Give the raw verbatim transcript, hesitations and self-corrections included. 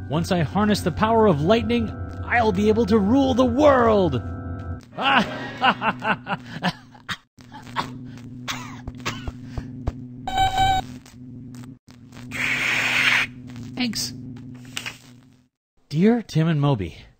Once I harness the power of lightning, I'll be able to rule the world! Ah! Thanks. Dear Tim and Moby,